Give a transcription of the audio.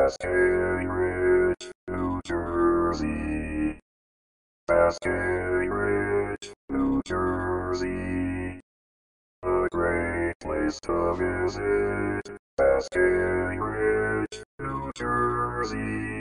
Basking Ridge, New Jersey. Basking Ridge, New Jersey. A great place to visit. Basking Ridge, New Jersey.